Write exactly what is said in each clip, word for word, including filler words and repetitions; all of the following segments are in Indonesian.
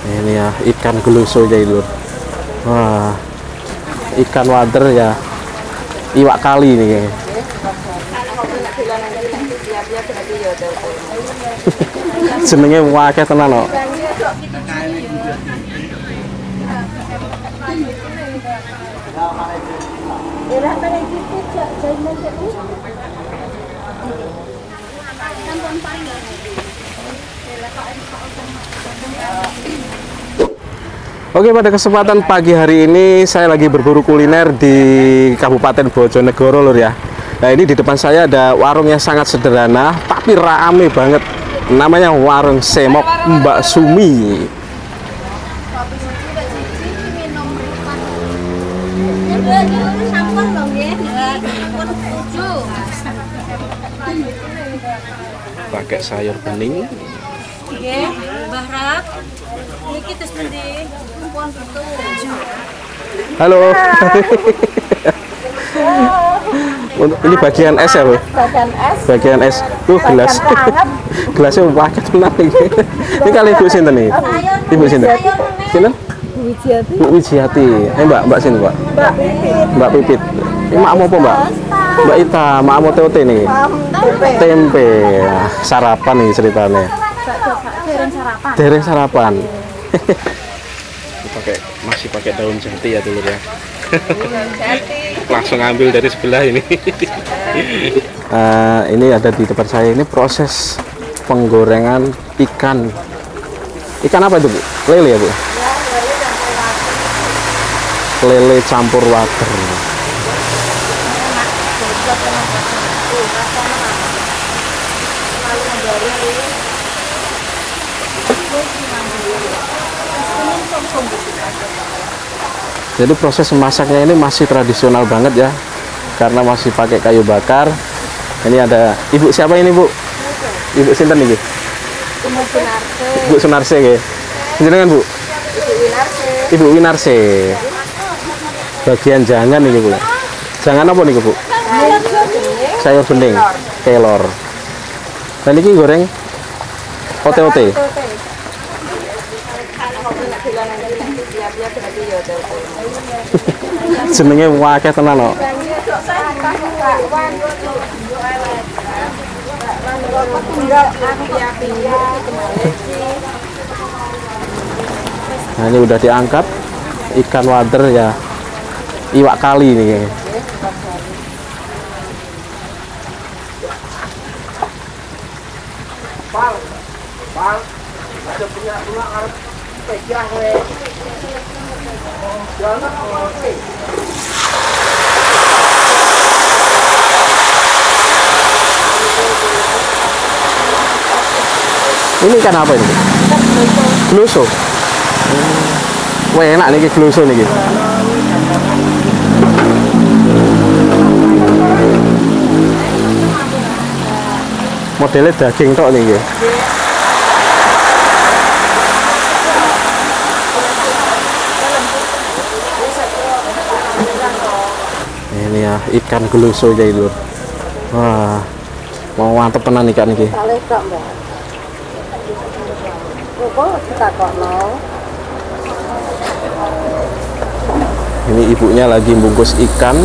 Ini ya ikan geluso jadi lur. Wah, ikan wader ya, iwak kali ini kayaknya. Jenenge wakeh tenan kok. Oke, pada kesempatan pagi hari ini saya lagi berburu kuliner di Kabupaten Bojonegoro lur ya. Nah, ini di depan saya ada warung yang sangat sederhana tapi rame banget. Namanya Warung Semok Mbak Sumi. Pakai sayur bening. Nggih, Mbah Rat. Niki tes pundi? Pun betul. Halo. Ini bagian es ya, Bu? Bagian es. Bagian es. Tuh gelas. Gelasnya pakai tenan iki. Ini kali Ibu sinten nih? Ibu sinten? Sinten? Wijiati. Bu Wijiati. Eh, Mbak, Mbak sini, Mbak. Mbak Pipit. Mbak Pipit. Ini makmu apa, Mbak? Mbak Ita, makmu T O T nih. Tempe. Tempe. Nah, sarapan nih ceritanya. Dereng sarapan. Dereng sarapan. Pakai masih pakai daun jati ya dulu ya. Langsung ambil dari sebelah ini. uh, ini ada di depan saya ini proses penggorengan ikan. Ikan apa itu, Bu? Lele ya, Bu? Lele campur water. Jadi proses memasaknya ini masih tradisional banget ya, karena masih pakai kayu bakar. Ini ada Ibu siapa ini, Bu? Ibu sinten niki? Ibu Sunarse nggih. Jenengan, Bu? Ibu Winarse. Bagian jangan niki, Bu. Jangan apa niku, Bu? Sayur bening, kelor. Dan niki goreng O T O T. Jenenge wakeh tenan kok. Nah, ini udah diangkat ikan wader ya, iwak kali ini kayaknya. Bang, bang, ada punya pulang harus pegang we. Jangan oke. Ini ikan apa ini? Geluso. Hmm. Wah, enak nih geluso nih. Modelnya daging tok nih. Ini ya ikan geluso jadi lur. Wah, mau mantep tenan ikan ini. Ini ibunya lagi bungkus ikan.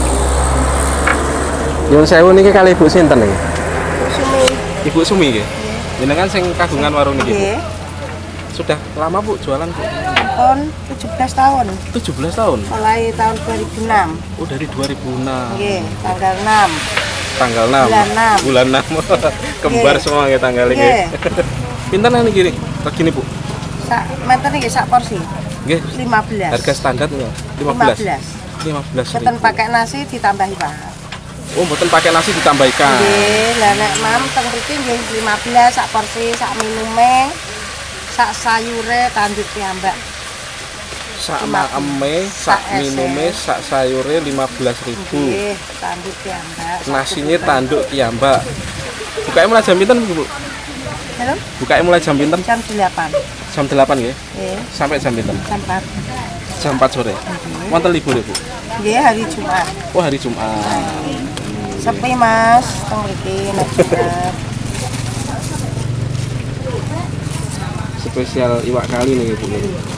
Nyun sewu niki kali Ibu sinten nih? Sumi. Ibu Sumi nggih. Jenengan sing kagungan warung niki, Bu? Nggih. Sudah lama, Bu, jualan, Bu? Tahun tujuh belas tahun. tujuh belas tahun. Mulai tahun dua ribu enam. Oh, dari dua ribu enam. Nggih, tanggal enam. Tanggal enam. Bulan enam. Bulan enam. Kembar Nggih. semua nggih tanggalnya Nggih. nggih. Pinten ini gini? Begini, Bu. Sak meten iki sak porsi. Nggih. lima belas. Harga standar nggih? lima belas. lima belas. Mboten pakai nasi ditambahi Pak. Oh, mboten pakai nasi ditambahkan. Nggih, lah nek mam teng mriki nggih lima belas sak porsi, sak minume, sak sayure tanduk piyambak. Sak maeme, sak minume, sak sayure lima belas ribu. Nggih, tanduk piyambak. Nasinya tanduk piyambak. Bukanya mulai jam pinten, Bu? Halo? Bukanya mulai jam pinten? Jam delapan. Jam delapan nggih. Nggih, Sampai jam pinten? jam empat. Jam empat sore. Wonten libur ya, Bu? Nggih, hari Jumat. Oh, hari Jumat. Sepi Mas, teng mriki nek Jumat. spesial iwak kali nih ibu.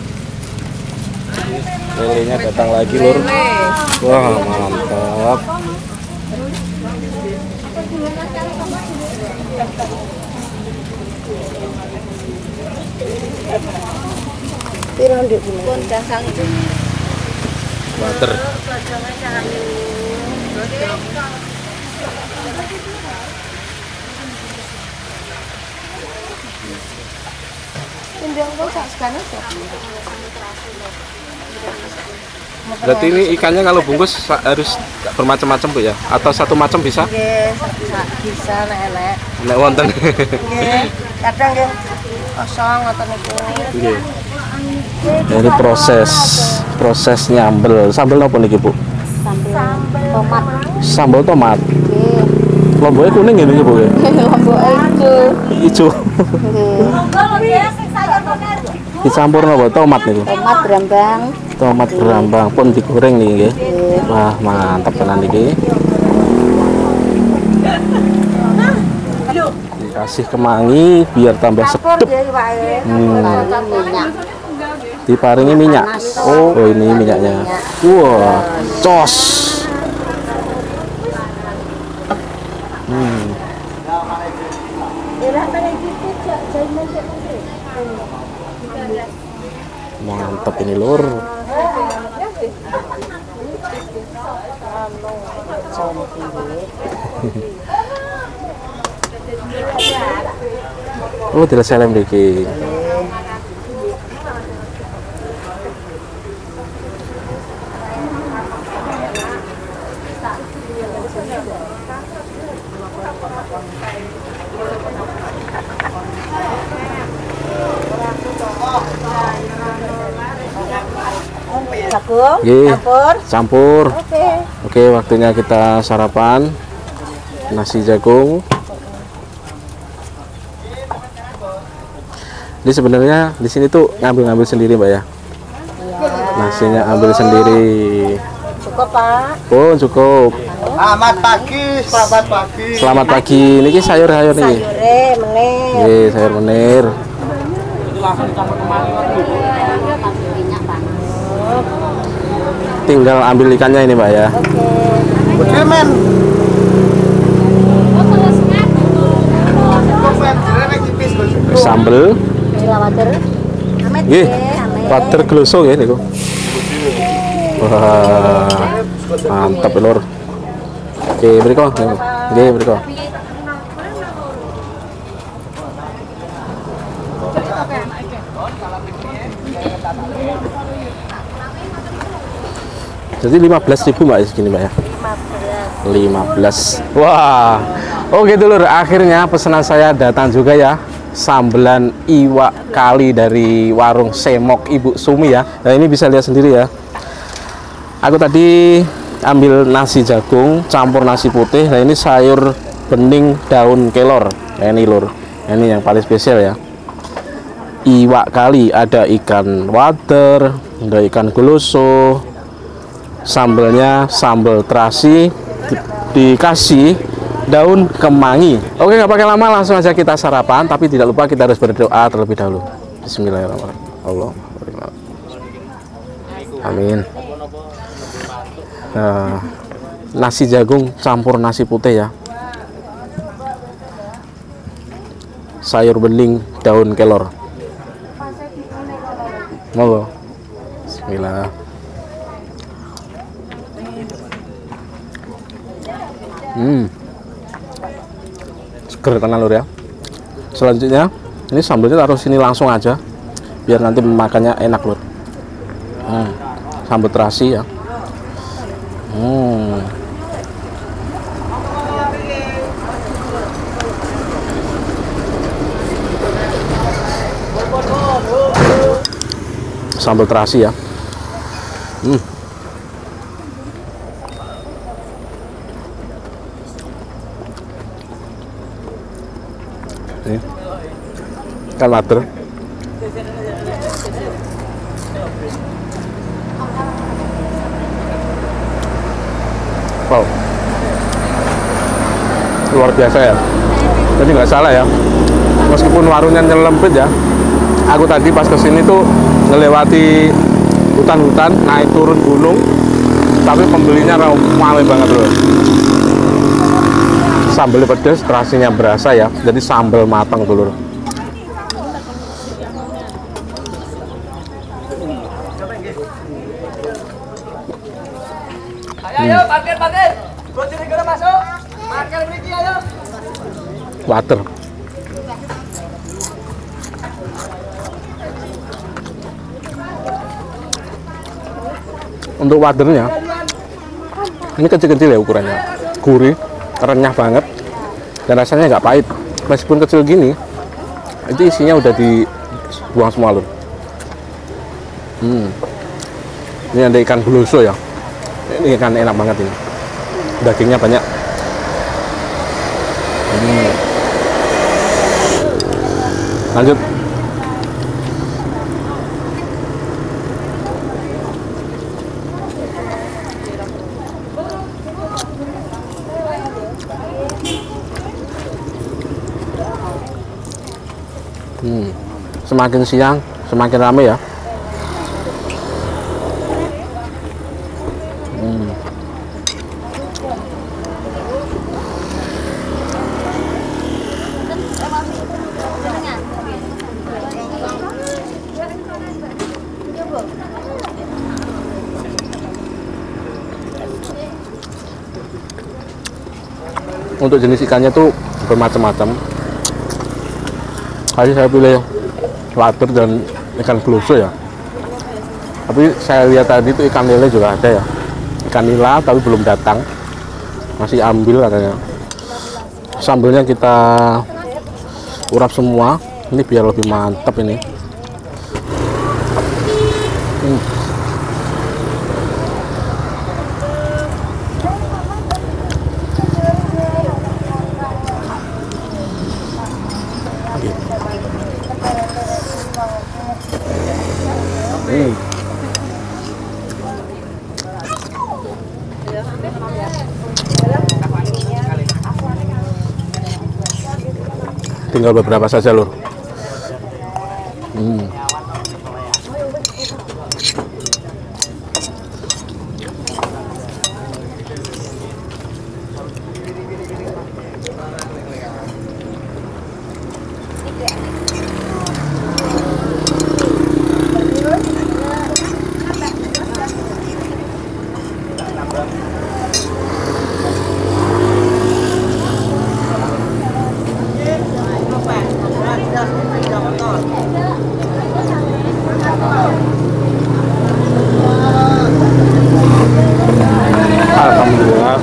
Lelenya datang lagi lur. Wah mantap. Pirang nduk pun dasang itu. Water. Berarti ini ikannya kalau bungkus harus bermacam-macam Bu ya? Atau satu macam bisa? Nggih, bisa nek-nek. Nek wonten. Nggih, kadang nggih kosong ngoten niku. Nggih. Ini proses proses nyambel. Sambel napa niki Bu? Sambel tomat. Sambal tomat. Nggih. Lomboknya kuning ya niki Bu ya? Lombok ijo. Ijo. Nggih. Dicampur napa tomat niku? Tomat berambang. Tomat berambang pun digoreng nih nggih. Wah, mantap tenan niki. Dikasih kemangi biar tambah Campur sedep. nggih iwake. Hmm. Minyak. Diparingi minyak. Oh, oh ini minyaknya. Wah, cos. Hmm. Mantap ini lur. Oh, tidak salam dikit. Jagung, Nggih. campur. Campur. Oke. Oke, waktunya kita sarapan. Nasi jagung. Ini sebenarnya di sini tuh ngambil-ngambil sendiri, Mbak ya. Nasinya ambil sendiri. Cukup, Pak. Oh, cukup. Selamat pagi, selamat pagi. Selamat pagi. Niki sayur-sayur nih. Sayure meneh. Nggih, sayur menir. Tinggal ambil ikannya ini, Mbak ya. Oke, men. Sambel. Gula water. Amet Nggih. nggih, amet. Water geloso nggih niku. Wah. Mantap lur. Oke, mriko. Nggih, mriko. Jadi lima belas ribu Mbak segini Mbak ya? lima belas. Wah. Oke dulur, akhirnya pesanan saya datang juga ya. Sambelan iwak kali dari warung Semok Ibu Sumi ya. Nah, ini bisa lihat sendiri ya. Aku tadi ambil nasi jagung campur nasi putih. Nah, ini sayur bening daun kelor. Nah, ini lur. Nah, ini yang paling spesial ya. Iwak kali, ada ikan water, ada ikan goloso. Sambelnya sambal terasi, di dikasih daun kemangi. Oke, nggak pakai lama, langsung aja kita sarapan. Tapi tidak lupa kita harus berdoa terlebih dahulu. Bismillahirrahmanirrahim. Allah. Amin. Nah, nasi jagung campur nasi putih ya. Sayur bening daun kelor. Monggo. Bismillah. Hmm. Seger tenan lur ya. Selanjutnya ini sambalnya taruh sini langsung aja biar nanti makannya enak lur. Hmm. Sambal terasi ya. Hmm. Sambal terasi ya. Hmm. Ini ikan water. Wow, luar biasa ya. Jadi nggak salah ya, meskipun warungnya nyelempit ya, aku tadi pas kesini tuh ngelewati hutan-hutan, naik turun gunung, tapi pembelinya ramai banget loh. Sambal pedas, terasinya berasa ya, jadi sambal matang dulu. Ayo, parkir, parkir. Bojonegoro masuk. Parkir mriki ayo. Water. Untuk waternya, ini kecil-kecil ya ukurannya, gurih, renyah banget, dan rasanya nggak pahit. Meskipun kecil gini, itu isinya udah dibuang semua loh. Hmm. Ini ada ikan buluso ya. Ini ikan enak banget ini. Dagingnya banyak. Hmm. Lanjut. Hmm. Semakin siang, semakin ramai ya. Hmm. Untuk jenis ikannya tuh bermacam-macam. Tadi saya pilih water dan ikan buluso ya. Tapi saya lihat tadi itu ikan lele juga ada ya. Ikan nila tapi belum datang. Masih ambil katanya. Sambalnya kita urap semua. Ini biar lebih mantap ini. Hmm. Hmm. Tinggal beberapa saja lur. Hmm. Alhamdulillah,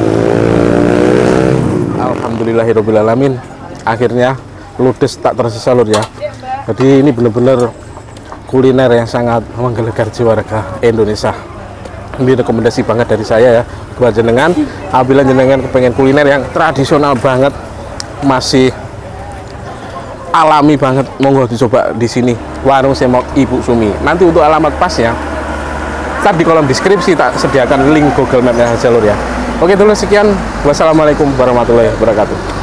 alhamdulillahirobbilalamin. Akhirnya ludes tak tersisa lur ya. Jadi ini benar-benar kuliner yang sangat menggelegar jiwa warga Indonesia. Ini rekomendasi banget dari saya ya buat jenengan. Apabila jenengan kepengen kuliner yang tradisional banget, masih alami banget, monggo dicoba di sini, Warung Semok Ibu Sumi. Nanti untuk alamat pasnya ntar di kolom deskripsi tak sediakan link Google Map-nya aja lur ya. Oke dulu sekian, wassalamualaikum warahmatullahi wabarakatuh.